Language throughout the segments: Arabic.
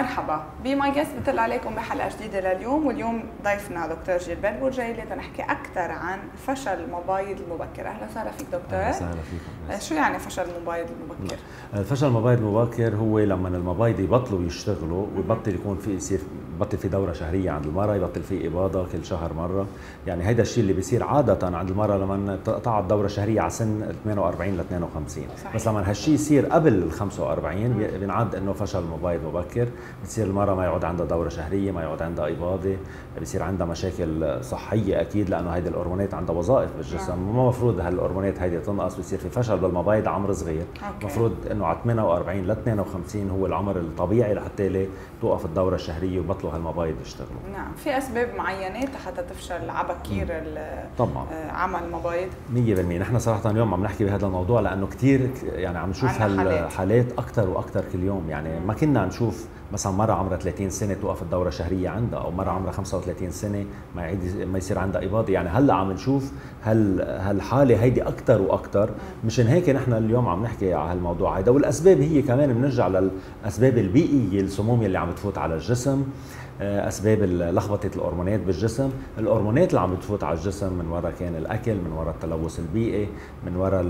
مرحبا بماي جيست، بطل عليكم بحلقه جديده لليوم. واليوم ضيفنا دكتور جيلبرت بورجي لنحكي اكثر عن فشل المبايض المبكر. اهلا وسهلا فيك دكتور. اهلا وسهلا فيكم. شو يعني فشل المبايض المبكر؟ الفشل المبايض المبكر هو لما المبايض يبطلوا يشتغلوا ويبطل يكون في يبطل في دوره شهريه عند المراه، يبطل في اباضه كل شهر مره. يعني هيدا الشيء اللي بيصير عاده عند المراه لما تقطع الدوره الشهريه على سن 48 ل 52. صحيح. بس لما هالشيء يصير قبل ال 45 بينعد انه فشل مبايض مبكر. بتصير المراه ما يعود عندها دوره شهريه، ما يعود عندها اباضه، بيصير عندها مشاكل صحيه اكيد، لانه هيدي الهرمونات عندها وظائف بالجسم. ما المفروض هالهرمونات هيدي تنقص، بيصير في فشل بالمبايض عمر صغير. المفروض انه على 48 ل 52 هو العمر الطبيعي لحتى توقف الدوره الشهريه وبطلوا هالمبايض يشتغلوا. نعم، في اسباب معينه حتى تفشل عبكير طبعا عمل المبايض 100%. نحن صراحه اليوم عم نحكي بهذا الموضوع لانه كثير يعني عم نشوف هالحالات اكثر واكثر كل يوم. يعني ما كنا نشوف مثلا مره عمرها 30 سنه توقف الدوره الشهريه عندها، او مره عمرها 35 سنه ما يصير عندها اباضه. يعني هلا عم نشوف هالحاله هيدي اكثر واكثر. مشان هيك نحن اليوم عم نحكي على هالموضوع هيدا. والاسباب هي كمان بنرجع للاسباب البيئيه، السموم اللي عم بتفوت على الجسم، اسباب لخبطه الهرمونات بالجسم، الهرمونات اللي عم بتفوت على الجسم من وراء كان الاكل، من وراء التلوث البيئي، من وراء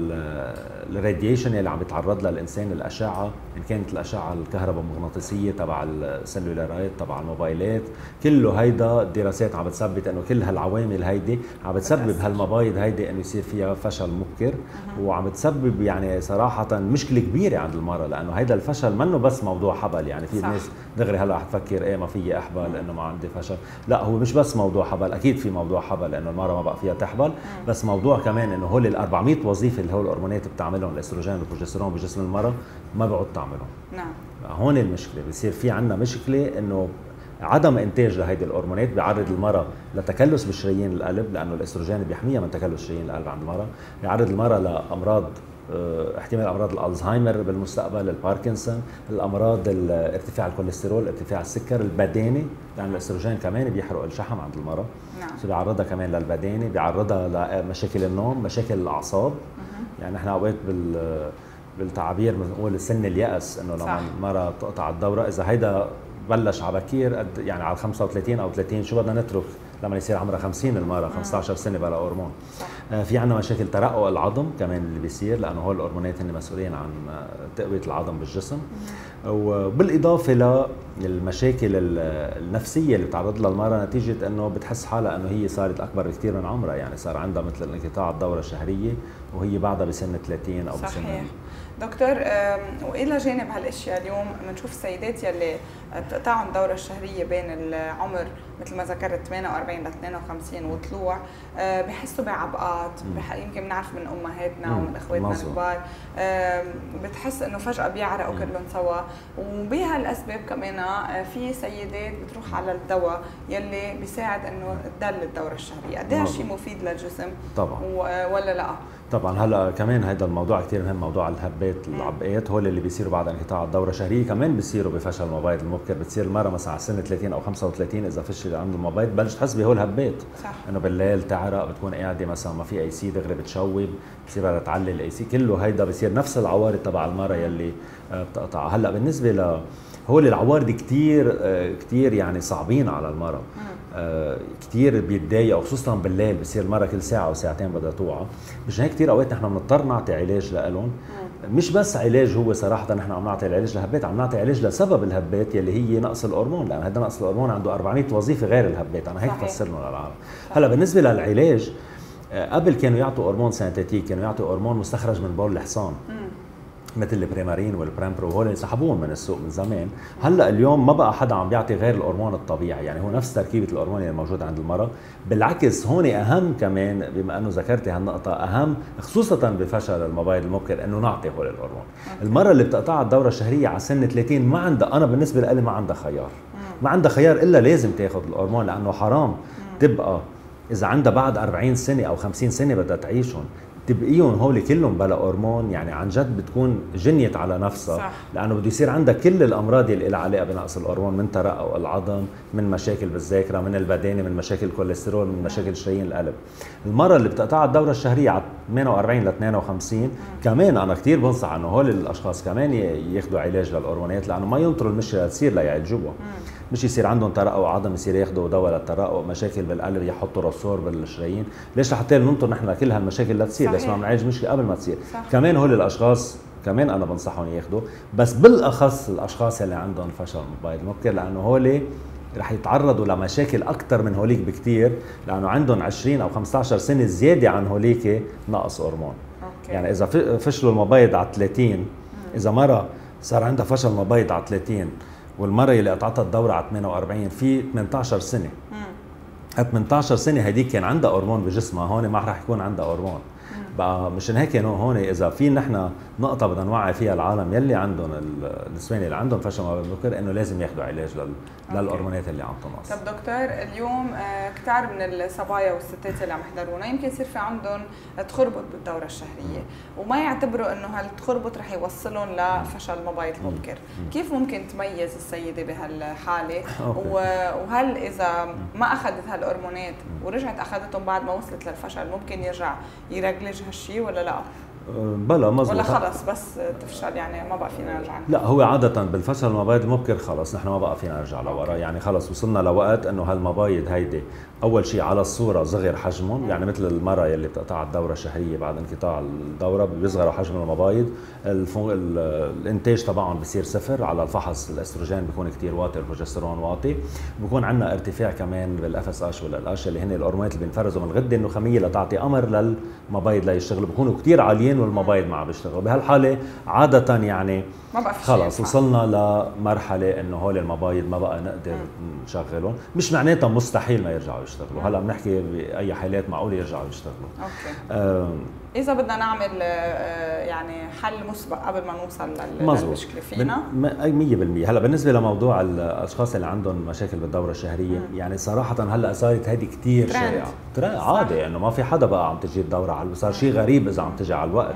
الراديشن اللي عم بيتعرض لها الانسان، الاشعه، ان كانت الاشعه الكهربامغناطيسيه تبع السلولارات تبع الموبايلات. كله هيدا الدراسات عم بتثبت انه كل هالعوامل هيدي عم بتسبب هالمبايض هيدي انه يصير فيها فشل مبكر. وعم بتسبب يعني صراحه مشكله كبيره عند المراه، لانه هيدا الفشل منه بس موضوع حبل. يعني في ناس دغري هلا حتفكر ايه ما في احبل لانه ما عندي فشل. لا، هو مش بس موضوع حبل، اكيد في موضوع حبل لانه المراه ما بقى فيها تحبل، بس موضوع كمان انه هول ال 400 وظيفه اللي هو الهرمونات بتعملهم، الاستروجين والبروجسترون بجسم المراه ما بقعد تعملهم. نعم، هون المشكله. بصير في عندنا مشكله انه عدم انتاج لهيدي الهرمونات بيعرض المراه لتكلس بشرايين القلب، لانه الاستروجين بيحميها من تكلس شرايين القلب عند المراه. بيعرض المراه لامراض، احتمال امراض الالزهايمر بالمستقبل، الباركنسون، الامراض ارتفاع الكوليسترول، ارتفاع السكر، البدانه، لان الاستروجين كمان بيحرق الشحم عند المراه. نعم، بيعرضها كمان للبدانه، بيعرضها لمشاكل النوم، مشاكل الاعصاب. يعني احنا اوقات بالتعبير بنقول سن اليأس، انه لما المراه تقطع الدوره، اذا هيدا بلش على بكير يعني على 35 او 30، شو بدنا نترك لما يصير عمرها 50 المراه 15 سنه بلا هرمون. في عندنا مشاكل ترقق العظم كمان اللي بيصير، لانه هول الهرمونات هن مسؤولين عن تقويه العظم بالجسم. وبالاضافه للمشاكل النفسيه اللي بتعرض لها المراه نتيجه انه بتحس حالها انه هي صارت اكبر بكثير من عمرها. يعني صار عندها مثل انقطاع الدوره الشهريه وهي بعدها بسن 30 او بسن. صحيح دكتور. والى جانب هالاشياء اليوم بنشوف السيدات يلي بتقطعهم الدوره الشهريه بين العمر مثل ما ذكرت 48 ل 52 وطلوع، بحسوا بعبقات. يمكن بنعرف من امهاتنا ومن اخواتنا الكبار، بتحس انه فجاه بيعرقوا كلهم سوا. وبهالاسباب كمان في سيدات بتروح على الدواء يلي بيساعد انه تدل الدوره الشهريه. قد ايه هالشيء مفيد للجسم طبعا ولا لا؟ طبعا. هلا كمان هذا الموضوع كثير مهم، موضوع الهبات، العبقات، هول اللي بيصيروا بعد انقطاع الدوره الشهريه كمان بيصيروا بفشل المبايض المبكر. بتصير المراه مثلا على سن 30 او 35 اذا فشل عنده المبايض بلش تحس بهول الهبات. انه بالليل تعرق، بتكون قاعده مثلا ما في اي سي، دغري بتشوب، بتصير بدها تعلي الاي سي. كله هيدا بيصير نفس العوارض تبع المراه يلي بتقطع. هلا بالنسبه هول العوارض كثير يعني صعبين على المراه. كثير بيتضايقوا خصوصا بالليل، بصير المراه كل ساعه او ساعتين بدها توعى. مش هيك كثير اوقات نحن بنضطر نعطي علاج لهم. مش بس علاج، هو صراحه نحن عم نعطي العلاج لهبات، عم نعطي علاج لسبب الهبات يلي هي نقص الهرمون، لان هذا نقص الهرمون عنده 400 وظيفه غير الهبات. انا هيك بفسر لهم للعالم. هلا بالنسبه للعلاج، قبل كانوا يعطوا هرمون سينتيتيك، كانوا يعطوا هرمون مستخرج من بول الحصان مثل البريمارين والبرامبرو، هول سحبوهم من السوق من زمان. هلا اليوم ما بقى حدا عم بيعطي غير الهرمون الطبيعي، يعني هو نفس تركيبه الهرمون اللي موجوده عند المراه. بالعكس هون اهم كمان، بما انه ذكرتي هالنقطه، اهم خصوصا بفشل المبايض المبكر انه نعطي هول الهرمون. المراه اللي بتقطع الدوره الشهريه على سن 30 ما عندها، انا بالنسبه لي ما عندها خيار. ما عندها خيار الا لازم تاخذ الهرمون، لانه حرام تبقى اذا عندها بعد 40 سنه او 50 سنه بدها تعيشهم تبقيهم هول كلهم بلا هرمون، يعني عن جد بتكون جنيت على نفسها. صح. لانه بده يصير عندها كل الامراض اللي لها علاقه بنقص الهرمون، من ترقق العظم، من مشاكل بالذاكره، من البدانه، من مشاكل الكوليسترول، من مشاكل شرايين القلب. المراه اللي بتقطع الدوره الشهريه على 48 ل 52 كمان انا كثير بنصح انه هول الاشخاص كمان ياخذوا علاج للهرمونات، لانه ما ينطروا المشكله تصير ليعالجوها. مش يصير عندهم ترقق عظم يصير ياخذوا دواء للترقق، مشاكل بالقلب يحطوا رسور بالشرايين. ليش لحتى ننطر نحن كل هالمشاكل لا تصير؟ ليش ما بنعالج مشكله قبل ما تصير؟ صح. كمان هول الاشخاص كمان انا بنصحهم ياخذوا، بس بالاخص الاشخاص اللي عندهم فشل مبيض مبكر، لانه هول رح يتعرضوا لمشاكل اكثر من هوليك بكثير، لانه عندهم 20 او 15 سنه زياده عن هوليك نقص هرمون. يعني اذا فشلوا المبيض على 30، اذا مره صار عندها فشل مبيض على 30 والمره اللي قطعتها الدوره على 48 في 18 سنه، 18 سنه هديك كان عندها هرمون بجسمها، هون ما رح يكون عندها هرمون. بقى مشان هيك هون اذا في نحن نقطه بدنا نوعي فيها العالم يلي عندهم النسوان اللي عندهم فشل مبيض مبكر انه لازم ياخذوا علاج للهرمونات اللي عم تنقص. طب دكتور، اليوم كتار من الصبايا والستات اللي عم يحضرونا يمكن يصير في عندهم تخربط بالدوره الشهريه وما يعتبروا انه هالتخربط رح يوصلهم لفشل مبيض مبكر، كيف ممكن تميز السيده بهالحاله؟ وهل اذا ما اخذت هالهرمونات ورجعت اخذتهم بعد ما وصلت للفشل ممكن يرجع يرجلج هالشيء ولا لا؟ بلا مزبوط، ولا خلص بس تفشل يعني ما بقى فينا نرجع؟ لا، هو عادة بالفشل المبيض المبكر خلص نحن ما بقى فينا نرجع لورا، يعني خلص وصلنا لوقت انه هالمبايض هيدي اول شيء على الصورة صغر حجمهم، يعني مثل المرأة يلي بتقطع الدورة الشهرية بعد انقطاع الدورة بيصغر حجم المبايض، الانتاج تبعهم بصير صفر، على الفحص الاستروجين بيكون كثير واطي، البروجسترون واطي، بيكون عندنا ارتفاع كمان بالاف اس اتش والال اتش اللي هن الهرمونات اللي بينفرزوا من الغدة النخامية لتعطي امر للمبايض ليشتغلوا، بيكونوا كثير عاليين والمبايض ما عم بيشتغلوا. بهالحالة عادة يعني ما بقى في خلص وصلنا لمرحلة انه هول المبايض ما بقى نقدر نشغلهم، مش معناتها مستحيل ما يرجعوا يشتغلوا، هلا بنحكي باي حالات معقول يرجعوا يشتغلوا. اوكي. اذا بدنا نعمل يعني حل مسبق قبل ما نوصل للمشكله فينا 100%. هلا بالنسبه لموضوع الاشخاص اللي عندهم مشاكل بالدوره الشهريه، يعني صراحه هلا صارت هذه كثير شائعه، عادي انه ما في حدا بقى عم تجي الدوره على، صار شيء غريب اذا عم تجي على الوقت.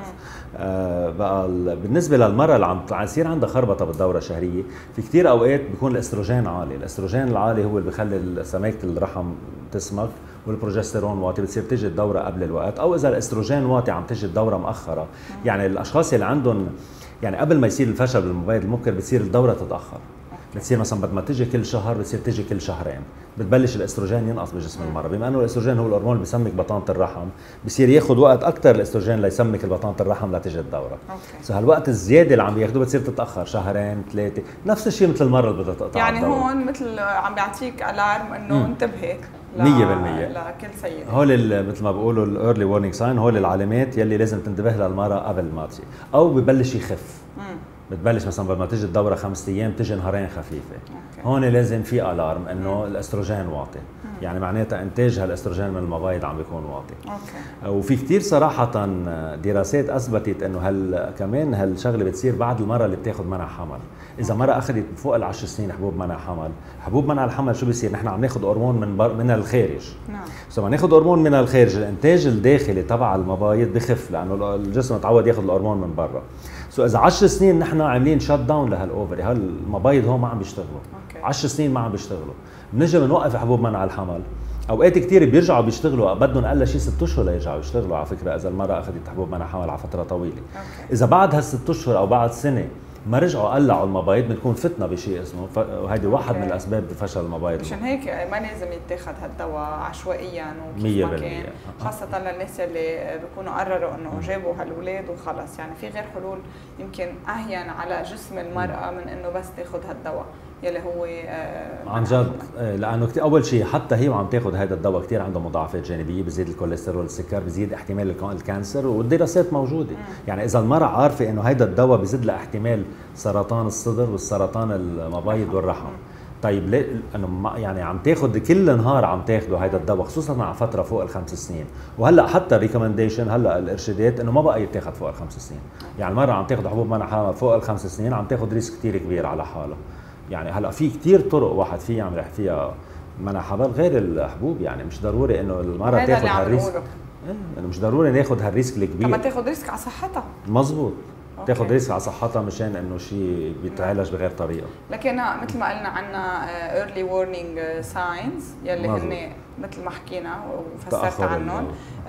بقى بالنسبه للمراه اللي عم يصير عندها خربطه بالدوره الشهريه، في كثير اوقات بيكون الاستروجين عالي، الاستروجين العالي هو اللي بخلي سماكه الرحم تسمك، والبروجسترون واطي بتصير تجي الدوره قبل الوقت، او اذا الاستروجين واطي عم تجي الدوره مؤخره. يعني الاشخاص اللي عندهم يعني قبل ما يصير الفشل بالمبيض المبكر بتصير الدوره تتاخر، بتصير مثلا بدل ما تجي كل شهر بتصير تجي كل شهرين، بتبلش الاستروجين ينقص بجسم المراه، بما انه الاستروجين هو الهرمون اللي بيسمك بطانه الرحم، بصير ياخذ وقت اكثر الاستروجين ليسمك بطانه الرحم لتجي الدوره. سو هالوقت الزياده اللي عم بياخذوه بتصير تتاخر شهرين ثلاثه، نفس الشيء مثل المره اللي بدها تقطع يعني الدورة. هون مثل عم بيعطيك الارم انه انتبهي 100% لكل سيده. هول مثل ما بيقولوا الايرلي وورنينج ساين، هول العلامات يلي لازم تنتبه لها المراه قبل ما تصير، او ببلش يخف. بتبلش مثلا بدل ما تيجي الدوره 5 ايام تيجي نهارين خفيفه. هون لازم في الارم انه الاستروجين واطي، يعني معناتها انتاج هالاستروجين من المبايض عم بيكون واطي. وفي كثير صراحه دراسات اثبتت انه كمان هالشغله بتصير بعد المره اللي بتاخذ منع حمل. اذا مره اخذت فوق ال10 سنين حبوب منع حمل، حبوب منع الحمل شو بيصير؟ نحن عم ناخذ هرمون من الخارج. نعم. لما ناخذ هرمون من الخارج الانتاج الداخلي تبع المبايض بخف، لانه الجسم تعود ياخذ الهرمون من برا. اذا 10 سنين نحن عاملين شات داون لهالاوفري، هالمبايض هون ما عم بيشتغلوا. 10 سنين ما عم بيشتغلوا، بنجي بنوقف حبوب منع الحمل. اوقات كثير بيرجعوا بيشتغلوا، بدهم اقل شيء 6 اشهر ليرجعوا يشتغلوا على فكره، اذا المراه اخذت حبوب منع حمل على فتره طويله. اذا بعد هال6 اشهر او بعد سنه ما رجعوا قلعوا المبايض بنكون فتنا بشيء اسمه وهيدي واحد من الاسباب بفشل المبايض. مشان هيك ما لازم يتاخذ هالدواء عشوائيا وكيف ما كان، خاصه للناس اللي بيكونوا قرروا انه جابوا هالولاد وخلص. يعني في غير حلول يمكن اهين على جسم المراه من انه بس تاخذ هالدواء يلي هو عن جد، لانه اول شيء حتى هي وعم تاخذ هذا الدواء كثير عنده مضاعفات جانبيه، بزيد الكوليسترول، السكر، بزيد احتمال الكانسر، والدراسات موجوده. يعني اذا المراه عارفه انه هذا الدواء بزيد لها احتمال سرطان الصدر والسرطان المبايض والرحم، طيب ليه انه يعني عم تاخذ كل نهار عم تاخذوا هذا الدواء، خصوصا مع فتره فوق ال5 سنين، وهلا حتى ريكومنديشن هلا الارشادات انه ما بقى يتاخذ فوق ال5 سنين، يعني المراه عم تاخذ حبوب منع حمل فوق ال5 سنين عم تاخذ ريسك كثير كبير على حالها. يعني هلا في كثير طرق واحد فيه يعمل فيها منع حمل غير الحبوب، يعني مش ضروري انه المراه تاخذ هالريسك. يعني مش ضروري ناخذ هالريسك الكبير. طب ما تاخذ ريسك على صحتها. مزبوط. تاخذ ريسك على صحتها مشان انه شيء بيتعالج بغير طريقه. لكن مثل ما قلنا عنا early warning signs يلي هن مثل ما حكينا وفسرت عنهم،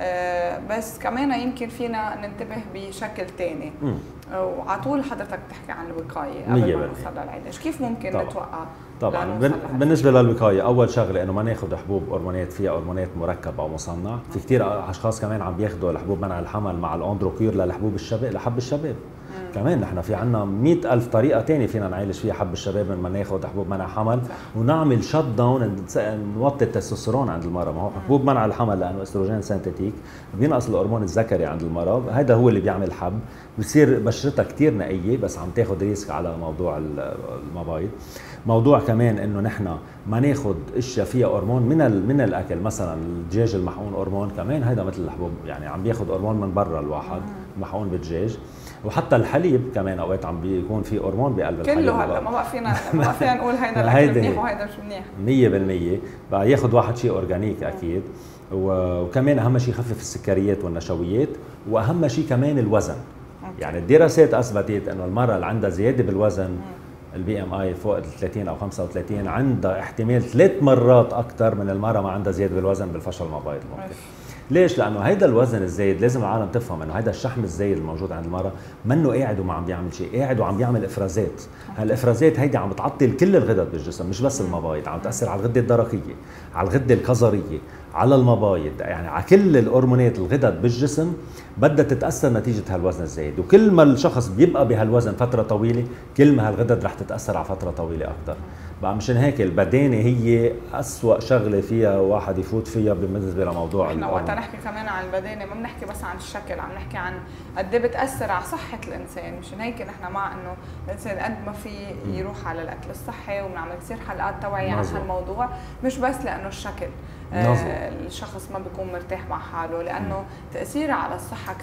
بس كمان يمكن فينا ننتبه بشكل ثاني. وعلى طول حضرتك بتحكي عن الوقايه قبل ما نوصل للعلاج، كيف ممكن نتوقع؟ طبعا بالنسبه للوقايه اول شغله انه ما ناخذ حبوب هرمونات فيها هرمونات مركب او مصنع. في كثير اشخاص كمان عم بياخذوا الحبوب منع الحمل مع الاندروكير للحبوب الشباب لحب الشباب. كمان نحن في عنا 100,000 طريقه ثانيه فينا نعالج فيها حب الشباب من ما ناخذ حبوب منع حمل ونعمل شت داون نوطي التستوستيرون عند المراه. ما هو حبوب منع الحمل لانه استروجين سينثيتيك بينقص الهرمون الذكري عند المراه، هذا هو اللي بيعمل حب، بصير بشرتها كثير نقيه بس عم تاخذ ريسك على موضوع المبايض. موضوع كمان انه نحن ما ناخذ اشياء فيها هرمون من الاكل، مثلا الدجاج المحقون هرمون كمان هيدا مثل الحبوب، يعني عم بياخذ هرمون من برا الواحد محقون بالدجاج. وحتى الحليب كمان اوقات عم بيكون في هرمون بقلب الحليب كله. هلا ما بقى فينا نقول هيدا الاكل منيح وهيدا مش منيح. 100% بقى ياخذ واحد شيء اورجانيك اكيد. وكمان اهم شيء يخفف السكريات والنشويات، واهم شيء كمان الوزن. يعني الدراسات اثبتت انه المراه اللي عندها زياده بالوزن البي ام اي فوق ال 30 او 35 عندها احتمال 3 مرات اكثر من المراه ما عندها زياده بالوزن بالفشل المبايض المبكر. ليش؟ لانه هيدا الوزن الزايد لازم العالم تفهم انه هيدا الشحم الزايد الموجود عند المراه منه قاعد وما عم بيعمل شيء، قاعد وعم بيعمل افرازات. هالافرازات هيدي عم بتعطل كل الغدد بالجسم، مش بس المبايض، عم تاثر على الغده الدرقيه، على الغده الكظريه، على المبايض، يعني على كل الهرمونات الغدد بالجسم بدها تتاثر نتيجه هالوزن الزايد. وكل ما الشخص بيبقى بهالوزن فتره طويله كل ما هالغدد رح تتاثر على فتره طويله اكثر. بقى مشان هيك البدانه هي أسوأ شغله فيها واحد يفوت فيها بالنسبه لموضوع احنا وقت نحكي كمان عن البدانه ما بنحكي بس عن الشكل، عم نحكي عن قد ايه بتاثر على صحه الانسان. مشان هيك نحن مع انه الانسان قد ما في يروح على الاكل الصحي، وبنعمل كثير حلقات توعيه عن هالموضوع، مش بس لانه الشكل الشخص ما بيكون مرتاح مع حاله، لانه تاثيره على الصحه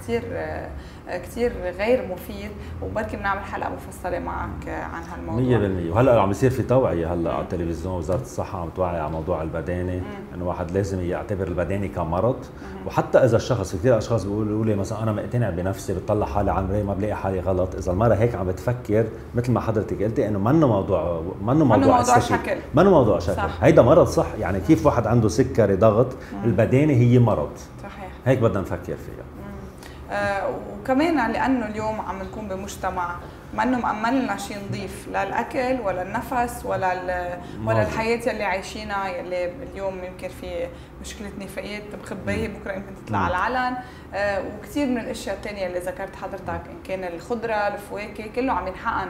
كثير غير مفيد. وبركي بنعمل حلقه مفصله معك عن هالموضوع 100%. وهلا عم بيصير في توعيه هلا على التلفزيون، وزاره الصحه عم توعي على موضوع البدانه، انه واحد لازم يعتبر البدانه كمرض. وحتى اذا الشخص، في كثير اشخاص بيقولوا لي مثلا انا مقتنع بنفسي، بتطلع حالي على المرايه ما بلاقي حالي غلط. اذا المراه هيك عم بتفكر مثل ما حضرتك قلتي انه منه موضوع شكل، منه موضوع شكل، هيدا مرض صح. يعني كيف واحد عنده سكري ضغط، البدانه هي مرض صحيح، هيك بدنا نفكر فيها. وكمان لانه اليوم عم نكون بمجتمع ما انه مأمن لنا شيء نضيف، لا الاكل ولا النفس ولا الحياه يلي عايشينها، يلي اليوم يمكن في مشكله نفايات مخبيه بكره يمكن تطلع على العلن. وكثير من الاشياء الثانيه اللي ذكرت حضرتك، ان كان الخضره، الفواكه، كله عم ينحقن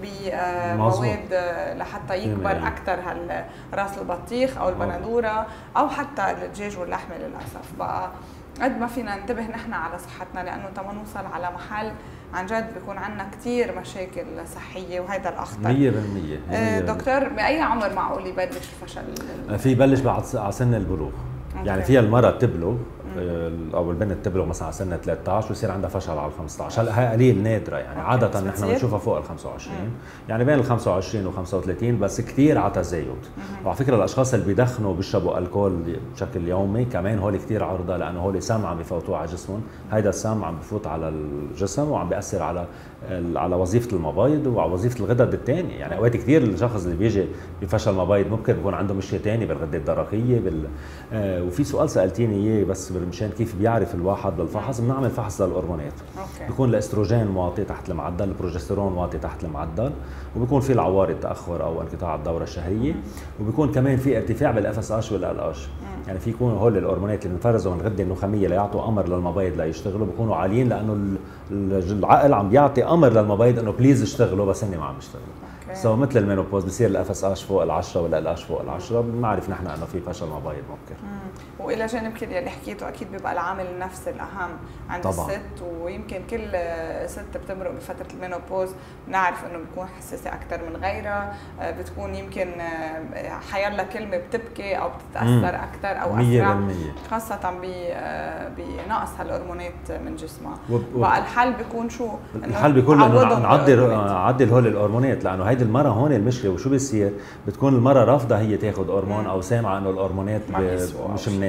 بمواد لحتى يكبر اكثر راس البطيخ او البندوره او حتى الدجاج واللحمه. للاسف بقى قد ما فينا ننتبه نحن على صحتنا، لانه تما نوصل على محل عن جد بيكون عندنا كثير مشاكل صحيه، وهذا الاخطر 100%. دكتور، باي عمر معقول يبلش الفشل؟ في يبلش على سن البلوغ. يعني فيها المرأة تبلغ او البنت تبلغ مثلا على سن 13 ويصير عندها فشل على 15. هلا هي قليل نادره، يعني عاده نحن بنشوفها فوق ال 25، يعني بين ال 25 و 35 بس كثير على تزايد. وعلى فكره الاشخاص اللي بيدخنوا وبيشربوا الكول بشكل يومي كمان هول كثير عرضه، لانه هول سم عم بفوتوه على جسمهم. هيدا السم عم بفوت على الجسم وعم بياثر على وظيفه المبايض وعلى وظيفه الغدد الثانيه. يعني اوقات كثير الشخص اللي بيجي بفشل مبايض ممكن يكون عنده مشكله ثانيه بالغده الدرقيه وفي سؤال سالتيني اياه بس مشان كيف بيعرف الواحد بالفحص. بنعمل فحص للهرمونات، بيكون الاستروجين واطي تحت المعدل، البروجسترون واطي تحت المعدل، وبيكون في العوارض تاخر او انقطاع الدوره الشهريه، وبيكون كمان في ارتفاع بالاف اس اتش والال اتش. يعني في يكونوا هول الهرمونات اللي بنفرزوا من الغده النخاميه ليعطوا امر للمبايض ليشتغلوا بيكونوا عاليين، لانه العقل عم بيعطي امر للمبايض انه بليز اشتغلوا بس هن ما عم يشتغلوا. مثل المينوبوز بصير الاف اس اتش فوق ال10 ولا ال فوق ال10، بنعرف نحن انه في فشل مبايض مبكر. والى جانب كل اللي حكيته اكيد بيبقى العامل النفسي الاهم عند طبعا. الست، ويمكن كل ست بتمرق بفتره المينوبوز بنعرف انه بتكون حساسه اكثر من غيرها، بتكون يمكن حيلا كلمه بتبكي او بتتاثر اكثر او اسرع، خاصه بنقص هالهرمونات من جسمها. بقى الحل بيكون شو؟ الحل بيكون انه نعدل هول الهرمونات، لانه هيدي المراه هون المشكله. وشو بيصير؟ بتكون المراه رافضه هي تاخذ هرمون او سامعه انه الهرمونات مش منيح،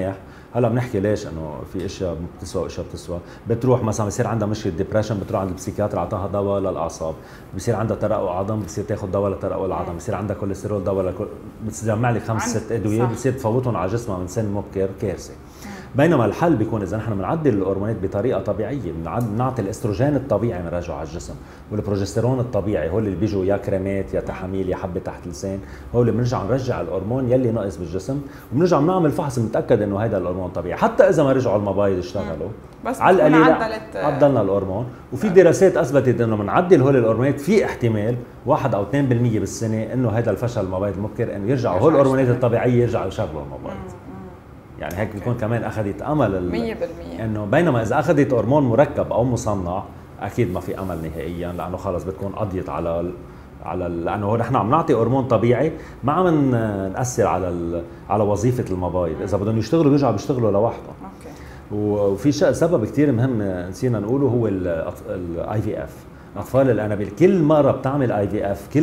هلا بنحكي ليش انه في اشياء بتسوى واشياء بتسوى. بتروح مثلا بصير عندها مشكله ديبرشن، بتروح عند البسيكاتر اعطاها دواء للاعصاب، بصير عندها ترقق عظم، بصير تاخذ دواء لترقق العظم، بصير عندها كوليسترول دواء بتجمع لي 5 6 ادويه، بتصير تفوتهم على جسمها من سن مبكر، كارثه. بينما الحل بيكون اذا نحن بنعدل الهرمونات بطريقه طبيعيه، بنعطي الاستروجين الطبيعي بنرجعه على الجسم، والبروجسترون الطبيعي، هول اللي بيجوا يا كريمات يا تحاميل يا حبه تحت لسان، هول اللي نرجع الهرمون يلي ناقص بالجسم، وبنرجع بنعمل فحص بنتاكد انه هذا الهرمون طبيعي، حتى اذا ما رجعوا المبايض اشتغلوا بس على القليل عدلنا الهرمون. وفي دراسات اثبتت انه بنعدل هول الهرمونات في احتمال 1 أو 2% بالسنه انه هذا الفشل المبايض المبكر انه يرجعوا هول الهرمونات الطبيعيه يرجعوا يشغلوا المبايض. يعني هيك بيكون كمان اخذت امل 100%. انه بينما اذا اخذت هرمون مركب او مصنع اكيد ما في امل نهائيا، لانه خلص بتكون قضيت لانه نحن عم نعطي هرمون طبيعي، ما عم ناثر على وظيفه المبايض. اذا بدهم يشتغلوا بيرجعوا بيشتغلوا لوحدهم. وفي سبب كثير مهم نسينا نقوله، هو الاي في اف. اطفال الانابيب كل مره بتعمل اي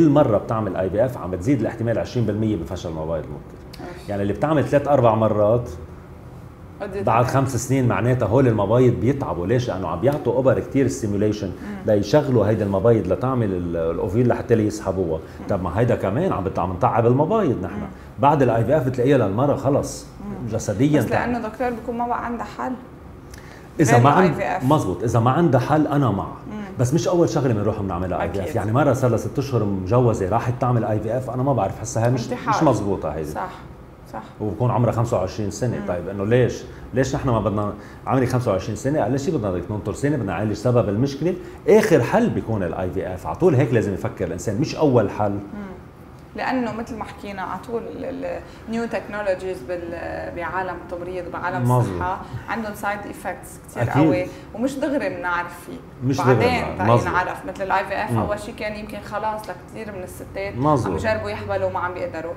في اف عم بتزيد الاحتمال 20% بفشل المبايض المبكر. يعني اللي بتعمل 3 4 مرات بعد 5 سنين معناتها هول المبايض بيتعبوا. ليش؟ لانه عم بيعطوا اوبر كثير ستيميوليشن ليشغلوا هيدي المبايض لتعمل الاوفيل لحتى يسحبوها. طب ما هيدا كمان عم نتعب المبايض نحن. بعد الاي في اف بتلاقيها للمره خلص جسديا، بس لانه دكتور بيكون ما بقى عندها حل. اذا ما عندها مزبوط، اذا ما عندها حل انا مع. بس مش اول شغله بنروح بنعملها اي في اف. يعني مره صار لها 6 اشهر مجوزه راحت تعمل اي في اف، انا ما بعرف، حسها هي مش مزبوطه هيدي. صح وبكون عمرها 25 سنه. طيب انه ليش نحن ما بدنا عمري 25 سنه؟ قال لي شيء بدنا ننطر سنه، بدنا نعالج سبب المشكله. اخر حل بيكون الاي في اف. على طول هيك لازم يفكر الانسان، مش اول حل. لانه مثل ما حكينا على طول النيو تكنولوجيز بعالم التمريض وبعالم الصحه عندهم سايد ايفكتس كثير قوي، ومش دغري بنعرف فيه، مش بعدين نعرف. مثل الاي في اف اول شيء كان يمكن خلاص لكثير من الستات عم بيجربوا يحبلوا وما عم بيقدروا،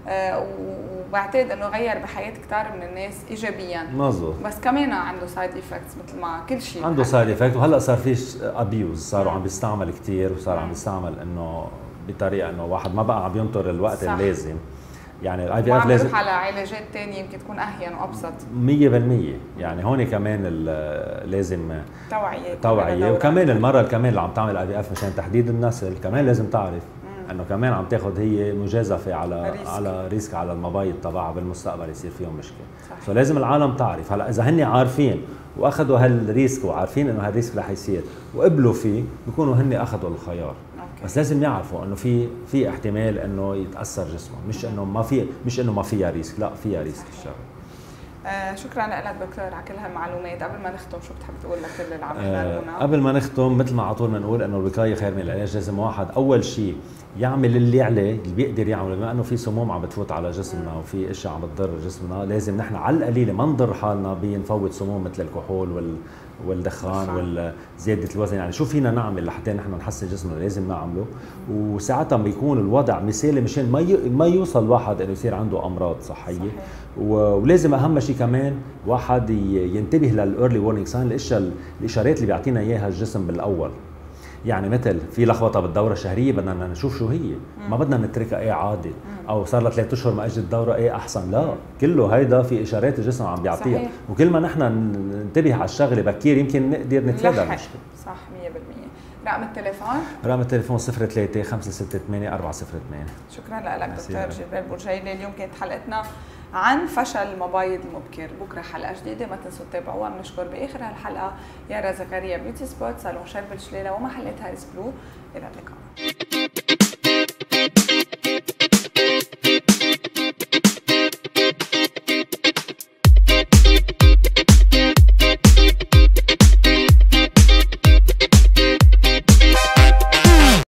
وبعتقد انه غير بحياه كثير من الناس ايجابيا. مظبوط. بس كمان عنده سايد ايفكتس مثل ما كل شيء عنده سايد ايفكت. وهلا صار في ابيوز، صاروا عم بيستعمل كثير، وصار عم بيستعمل انه بطريقه انه واحد ما بقى عم ينطر الوقت اللازم. يعني الاي في اف لازم على علاجات ثانيه يمكن تكون اهين وابسط 100%. يعني هون كمان لازم توعيه وكمان المراه كمان اللي عم تعمل اي في اف مشان تحديد النسل كمان لازم تعرف انه كمان عم تاخذ هي مجازفه على ريسك على المبايض تبعها بالمستقبل يصير فيهم مشكله. فلازم العالم تعرف. هلا اذا هن عارفين واخذوا هالريسك وعارفين انه هالريسك رح يصير وقبلوا فيه، بيكونوا هن اخذوا الخيار. بس لازم يعرفوا انه في احتمال انه يتاثر جسمه، مش انه ما فيها ريسك، لا فيها ريسك الشغله. شكرا لك دكتور على كل هالمعلومات. قبل ما نختم شو بتحب تقول لكل اللي عم يحضرونا؟ قبل ما نختم مثل ما على طول بنقول انه الوقايه خير من العلاج. لازم واحد اول شيء يعمل اللي عليه، اللي بيقدر يعمله، بما انه في سموم عم بتفوت على جسمنا وفي اشياء عم بتضر جسمنا، لازم نحن على القليله ما نضر حالنا بنفوت سموم مثل الكحول والدخان وزياده الوزن. يعني شو فينا نعمل لحتى نحن نحسن جسمنا لازم نعمله، وساعتها بيكون الوضع مثالي مشان ما يوصل واحد انه يصير عنده امراض صحيه. ولازم اهم شيء كمان واحد ينتبه للايرلي وورنينج ساين، الاشارات اللي بيعطينا اياها الجسم بالاول. يعني مثل في لخبطه بالدوره الشهريه بدنا نشوف شو هي، ما بدنا نتركها عادي، او صار لها 3 اشهر ما اجت الدوره احسن، لا، كله هيدا في اشارات الجسم عم بيعطيها. وكل ما نحن ننتبه على الشغله بكير يمكن نقدر نتفادى المشكله. صح 100%. رقم التليفون؟ رقم التليفون 03 568 408. شكرا لك دكتور جبريل بورجيلي. اليوم كانت حلقتنا عن فشل المبايض المبكر. بكره حلقه جديده ما تنسوا تتابعوها. بنشكر باخر هالحلقه يارا زكريا بيوتي سبوت، صالون شرب الشليله ومحلات هاريس بلو. الى اللقاء.